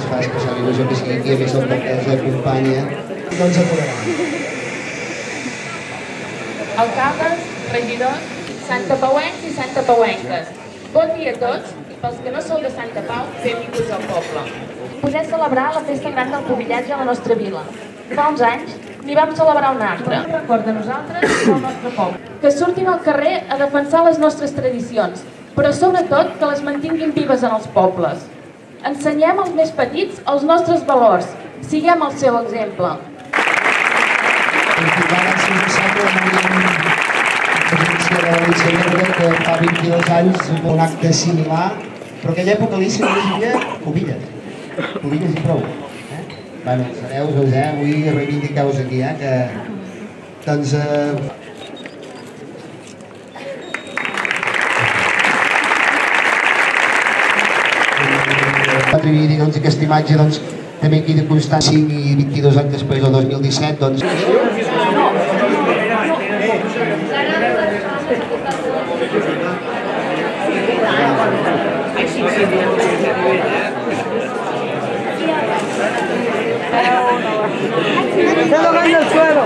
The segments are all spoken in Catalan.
fa especial il·lusió que sigui aquí, a més el poc que ens acompanya. No ens aturaran. Alcaldes, regidors, santapauencs i santapauenques, bon dia a tots i pels que no sou de Santa Pau, benvinguts al poble. Poder celebrar la festa gran del pobillatge a la nostra vila. Fa uns anys n'hi vam celebrar una altra. Un record de nosaltres i del nostre poble. Que surtin al carrer a defensar les nostres tradicions, però sobretot que les mantinguin vives en els pobles. Ensenyem als més petits els nostres valors, siguem el seu exemple. Si us sembla, l'agència de l'Alicia Verda, que fa 22 anys un acte similar, però aquella època l'Alicia diria covilles. Covilles i prou. Bueno, sereu-vos, avui reivindiqueu-vos aquí, que... Doncs... I aquesta imatge també queda constant 5 i 22 anys després del 2017 doncs... ¡Está tocando el suelo!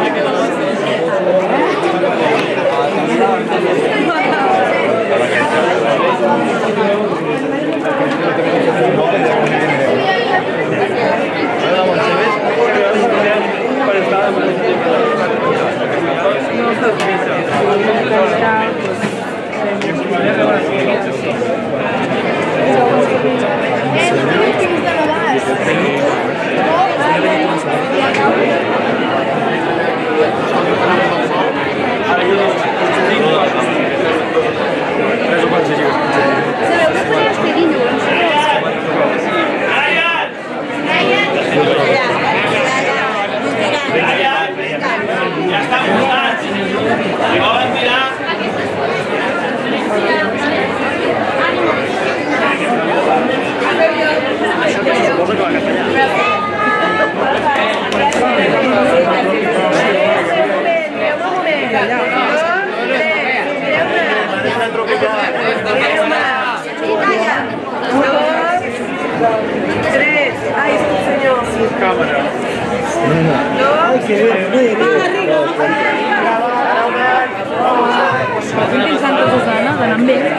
Estic pensant que Susana, d'anar amb ell.